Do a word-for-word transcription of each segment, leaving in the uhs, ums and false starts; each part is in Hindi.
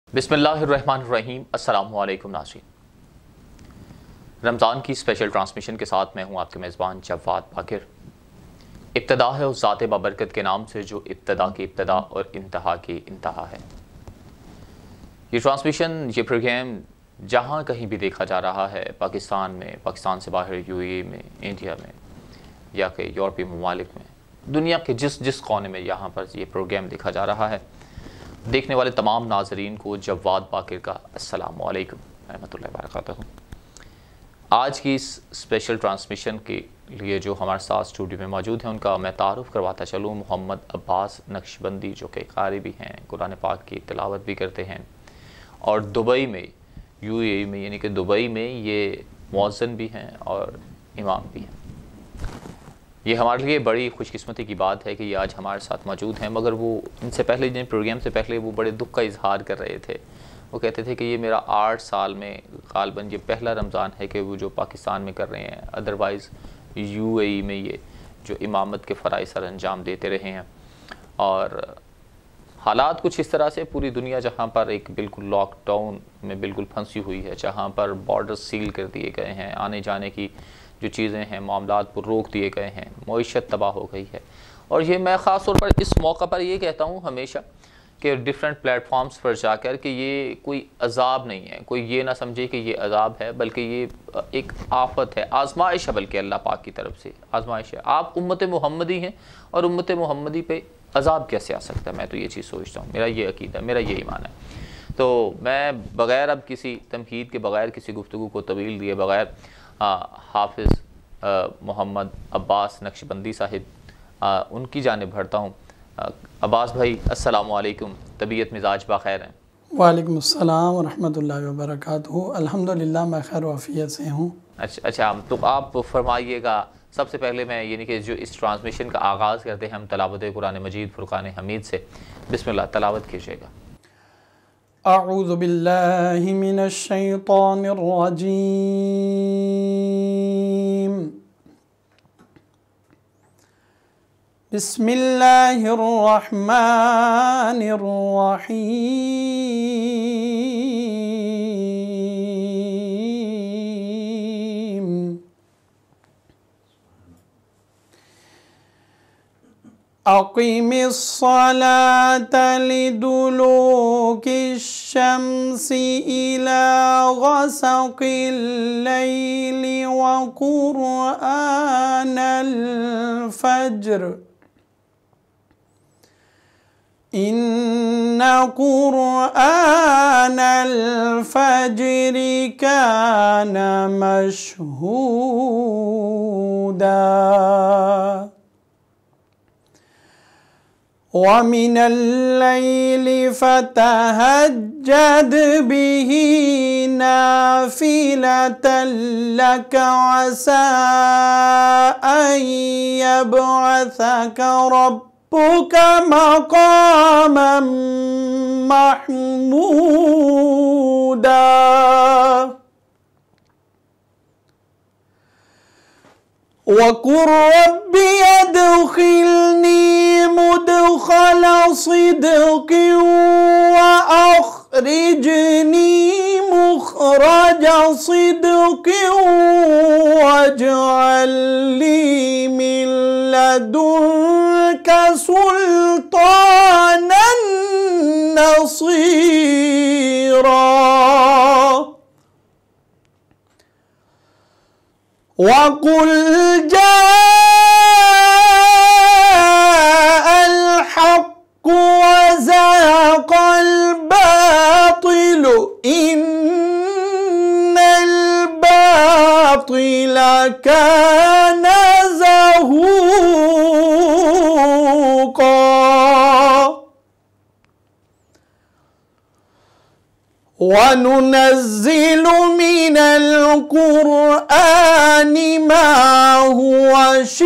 बिस्मिल्लाहिर्रहमानिर्रहीम। अस्सलामुअलैकुम नाज़रीन, रमज़ान की स्पेशल ट्रांसमिशन के साथ मैं हूँ आपके मेज़बान जवाद बाकिर। इब्तिदा है उस ज़ात बाबरकत के नाम से जो इब्तिदा की इब्तिदा और इंतहा की इंतहा है। ये ट्रांसमिशन, ये प्रोग्राम जहाँ कहीं भी देखा जा रहा है, पाकिस्तान में, पाकिस्तान से बाहर यूएई में, इंडिया में या कि यूरोपीय ममालिक में, दुनिया के जिस जिस कोने में यहाँ पर ये प्रोग्राम देखा जा रहा है, देखने वाले तमाम नाजरीन को जवाद बाकिर का अस्सलामु अलैकुम रहमतुल्लाहि व बरकातहू। आज की इस स्पेशल ट्रांसमिशन के लिए जो हमारे साथ स्टूडियो में मौजूद हैं, उनका मैं तारुफ़ करवाता चलूँ। मोहम्मद अब्बास नक्शबंदी, जो कि कारी भी हैं, कुरान पाक की तिलावत भी करते हैं और दुबई में, यूएई में यानी कि दुबई में ये मुअज़्ज़िन भी हैं और इमाम भी हैं। ये हमारे लिए बड़ी खुशकिस्मती की बात है कि ये आज हमारे साथ मौजूद हैं। मगर वो इनसे पहले, जिन प्रोग्राम से पहले, वो बड़े दुख का इजहार कर रहे थे। वो कहते थे कि ये मेरा आठ साल में ग़ालिबन ये पहला रमज़ान है कि वो जो पाकिस्तान में कर रहे हैं, अदरवाइज़ यूएई में ये जो इमामत के फ़राइज़ सर अंजाम देते रहे हैं। और हालात कुछ इस तरह से, पूरी दुनिया जहाँ पर एक बिल्कुल लॉकडाउन में बिल्कुल फंसी हुई है, जहाँ पर बॉर्डर सील कर दिए गए हैं, आने जाने की जो चीज़ें हैं, मामलात पर रोक दिए गए हैं, मईशत तबाह हो गई है। और ये मैं ख़ास तौर पर इस मौका पर ये कहता हूँ हमेशा कि डिफरेंट प्लेटफॉर्म्स पर जाकर कि ये कोई अज़ाब नहीं है, कोई ये ना समझे कि ये अज़ाब है, बल्कि ये एक आफत है, आजमाइश है, बल्कि अल्लाह पाक की तरफ से आजमाइश है। आप उम्मत मोहम्मदी हैं और उम्मत मोहम्मदी पे अज़ाब कैसे आ सकता है? मैं तो ये चीज़ सोचता हूँ, मेरा ये अकीदा, मेरा ये ईमान है। तो मैं बग़ैर अब किसी तमहीद के, बग़ैर किसी गुफ्तगू को तवील दिए बग़ैर हाफिज़ मोहम्मद अब्बास नक्शबंदी साहिब उनकी जानिब बढ़ता हूँ। अब्बास भाई, अस्सलामु अलैकुम, तबीयत मिजाज बाखैर हैं? वालेकुम अस्सलाम व रहमतुल्लाहि व बरकातहू। अल्हम्दुलिल्लाह मैं खैर वाफ़ियत से हूँ। अच्छा अच्छा, तो आप फरमाइएगा। सबसे पहले मैं यानी कि जो इस ट्रांसमिशन का आगाज़ करते हैं हम तलावत कुरान मजीद फुरक़ान हमीद से, बिस्मिल्लाह तलावत कीजिएगा। अऊज़ु बिल्लाहि मिनश शैतानिर रजीम। बिस्मिल्लाहिर रहमानिर रहीम। अक़ीमिस सलाता लिदुलूकिश शम्सी इला ग़सक़िल लैली व क़ुरआनल फ़ज्र इन्न क़ुरआनल फ़ज्रि कान मशहूदा व मिनल लैली फ़तहज्जद बिही नाफ़िलतन लक असा अन यबअसक रब्बुक मक़ामन महमूदा। वक़ुल रब्बि अदख़िलनी मुदख़ल सिद्क़िन व अख़रिजनी मुख़रज सिद्क़िन वजअल ली मिन लदुनक सुल्तानन नसीरा। वक़ुल जाअल हक़्क़ु व ज़हक़ल बातिलु इन्नल बातिल कान ज़हूक़ा। वनुनज़्ज़िलु मिनल क़ुरआनि मा हुवा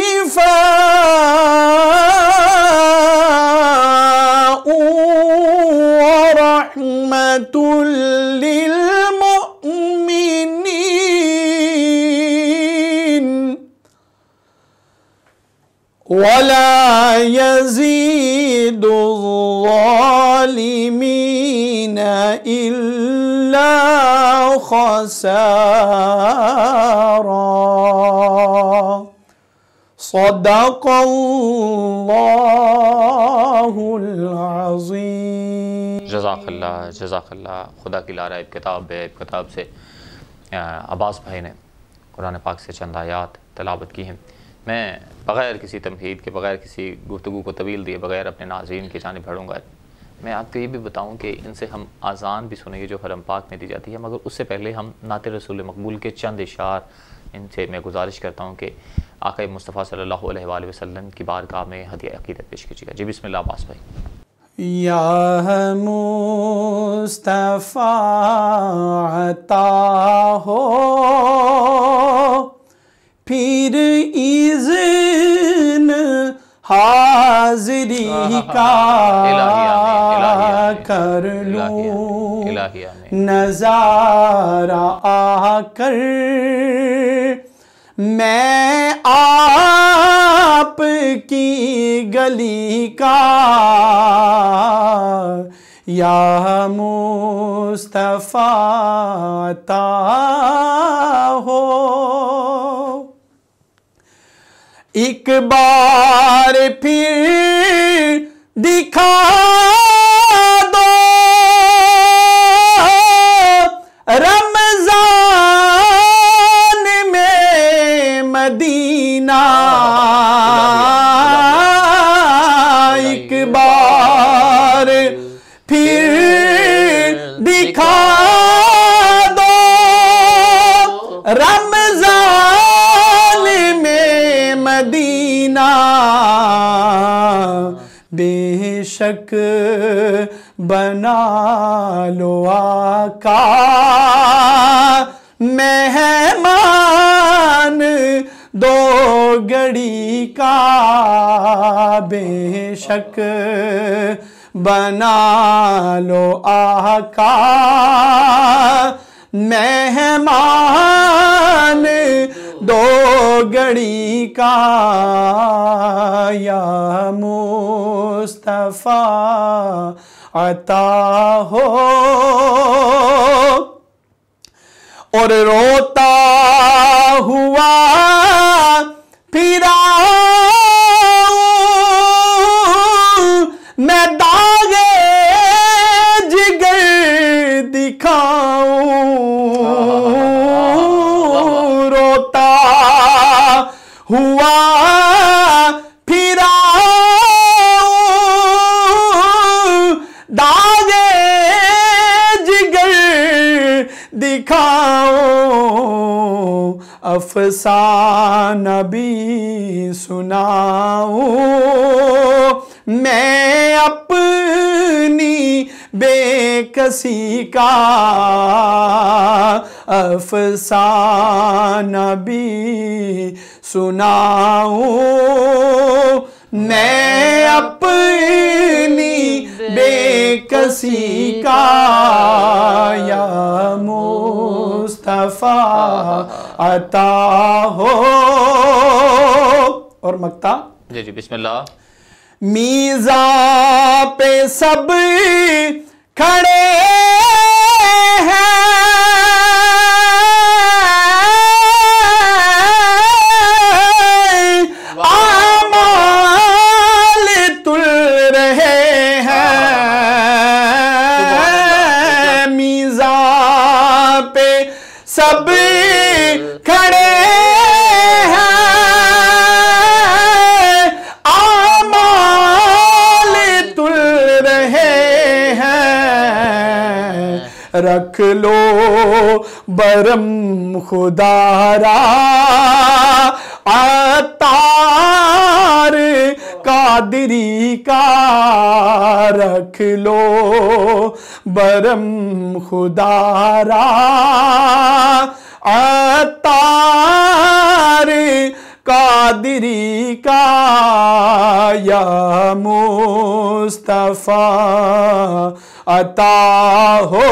शिफ़ाअun व रहमतुल लिल मुमिनीन वला यज़ीदु ज़ालिमीन इन इल्ला खसारा। सदक़ल्लाहुल अज़ीम। जज़ाकल्लाह जज़ाकल्लाह। खुदा की लारा एक किताब है, एक किताब से अब्बास भाई ने कुरान पाक से चंद आयात तलावत की हैं। मैं बग़ैर किसी तमहीद के, बग़ैर किसी गुफ्तगू को तवील दिए बग़ैर अपने नाज़रीन की जानिब बढ़ूँगा। मैं आपको ये भी बताऊँ कि इनसे हम आज़ान भी सुनेंगे जो हरम पाक में दी जाती है, मगर उससे पहले हम नात रसूल मकबूल के चंद इशार इनसे मैं गुजारिश करता हूँ कि आक़ा मुस्तफ़ा सल्लल्लाहु अलैहि वसल्लम की बारगाह में हदिया अक़ीदत पेश कीजिएगा। जी बिस्मिल्लाह अब्बास भाई। या मुस्तफ़ा अता हो फिर इज़्न हाज़री का कर लूं नज़ारा आकर मैं आप की गली का। या मुस्तफ़ा अता हो एक बार फिर दिखा दो रमज़ान में मदीना। एक बार फिर दिखा दो रमज़ान में मदीना। बेशक बना लो आका मेहमान दो घड़ी का। बेशक बना लो आका मेहमान दो घड़ी का। या मुस्तफ़ा अता हो और रोता हुआ फिरा मैं दागे जिगर दिखाऊं। रोता हुआ फिरा दागे जिगर दिखाऊं। अफसाना भी सुनाऊं मैं अपनी बेकसी का। अफसाना भी सुनाऊं मैं अपनी बेकसी का। या मुस्तफ़ा अता हो और मक्ता। जी जी बिस्मिल्लाह। मीज़ा पे सब खड़े हैं आमाल तुल रहे हैं। मीज़ा पे सब खड़े रख लो बरम खुदारा अतार कादरी का। रख लो बरम खुदारा अतार कादरी का। या मुस्तफ़ा अता हो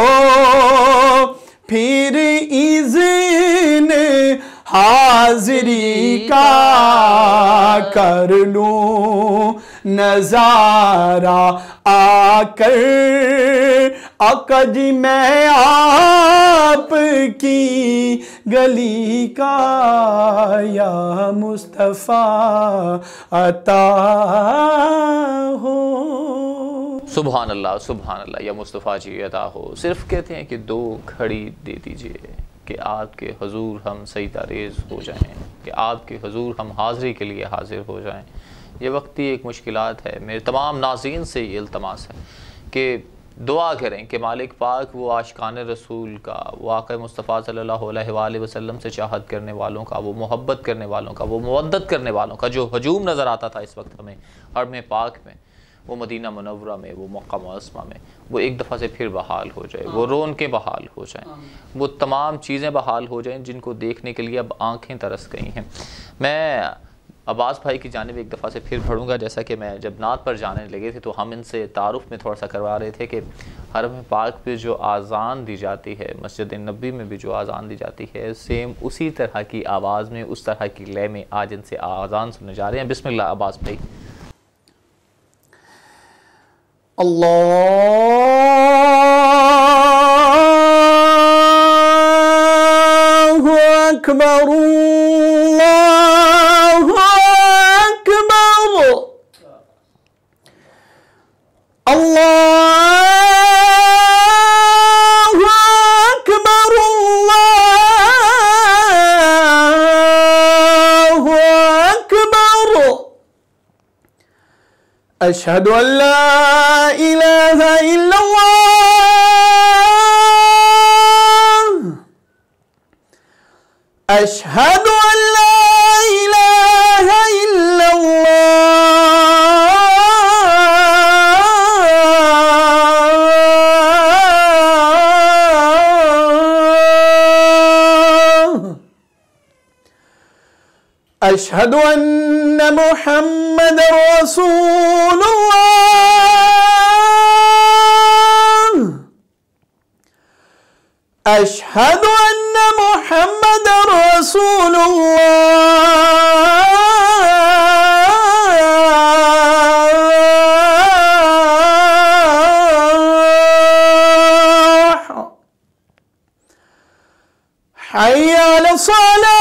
फिर इज़्न हाज़री का। कर लूं नज़ारा आकर आका जी मैं आपकी गली का या मुस्तफ़ा अता हो। सुभान अल्लाह, सुभान अल्लाह, या मुस्तफ़ा जी अता हो। सिर्फ कहते हैं कि दो घड़ी दे दीजिए कि आपके हुजूर हम सजदा रेज़ हो जाएं, कि आपके हुजूर हम हाज़िरी के लिए हाज़िर हो जाएं। ये वक्ती एक मुश्किलात है। मेरे तमाम नाज़रीन से ये इल्तमास है कि दुआ करें कि मालिक पाक वो आशिकान रसूल का, वो आक़ा मुस्तफ़ा सल्लल्लाहु अलैहि वसल्लम से चाहत करने वालों का, वो मोहब्बत करने वालों का, वो मवद्दत करने वालों का जो हजूम नज़र आता था इस वक्त हमें हरम पाक में, वो मदीना मुनव्वरा में, वो मक्का मुअज़्ज़मा में, वो एक दफ़ा से फिर बहाल हो जाए, वो रौनकें बहाल हो जाएं, वो तमाम चीज़ें बहाल हो जाएं जिनको देखने के लिए अब आँखें तरस गई हैं। मैं अब्बास भाई की जानिब एक दफ़ा से फिर बढ़ूँगा। जैसा कि मैं जब नात पर जाने लगे थे तो हम इनसे तारुफ़ में थोड़ा सा करवा रहे थे कि हरम पाक पे जो आज़ान दी जाती है, मस्जिद नबी में भी जो आज़ान दी जाती है, सेम उसी तरह की आवाज़ में, उस तरह की लय में आज इनसे आज़ान सुनने जा रहे हैं। बिस्मिल्लाह अब्बास भाई। अल्लाहु अकबर, अल्लाहु अकबर, अल्लाहु अकबर, अल्लाहु अकबर। अशहदु अल्ला इलाहा इल्लल्लाह, अशहदु अल्ला इलाहा इल्लल्लाह, अशहदु अन्न मुहम्मदर रसूलुल्लाह, अशहदु अन्न मुहम्मदर रसूलुल्लाह, हय्य अला सलाह,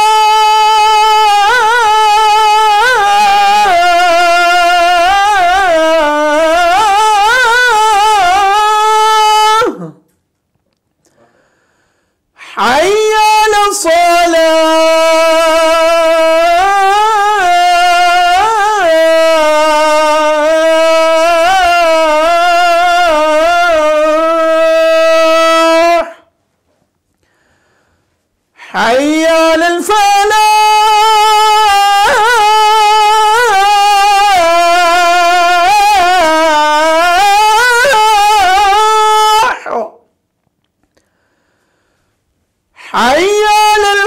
हय्य अला सलाह, हय्य अलल फलाह, हय्य अलल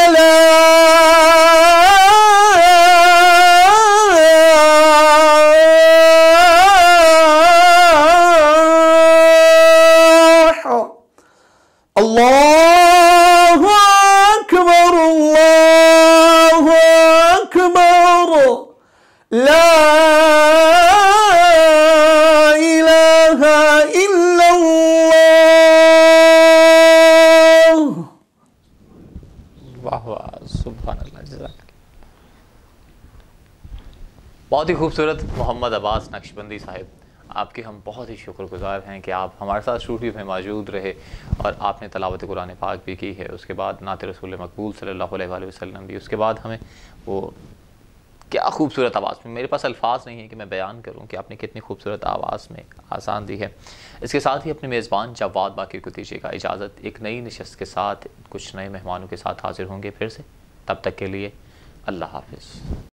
फलाह। अल्लाहु अकबर, अल्लाहु अकबर, ला इलाहा इल्लल्लाह। वाह वाह, सुभान अल्लाह, जज़ाकल्लाह। बहुत ही खूबसूरत मोहम्मद अब्बास नक्शबंदी साहिब, आपके हम बहुत ही शुक्रगुज़ार हैं कि आप हमारे साथ स्टूडियो में मौजूद रहे और आपने तलावत कुरान पाक भी की है, उसके बाद नात रसूल मकबूल सल्लल्लाहु अलैहि वसल्लम भी, उसके बाद हमें वो क्या खूबसूरत आवाज़ में, मेरे पास अल्फाज नहीं है कि मैं बयान करूं कि आपने कितनी खूबसूरत आवाज़ में आसान दी है। इसके साथ ही अपने मेज़बान जवाद बाकी को दीजिएगा इजाज़त। एक नई नशस्त के साथ कुछ नए मेहमानों के साथ हाजिर होंगे फिर से, तब तक के लिए अल्लाह हाफ़िज़।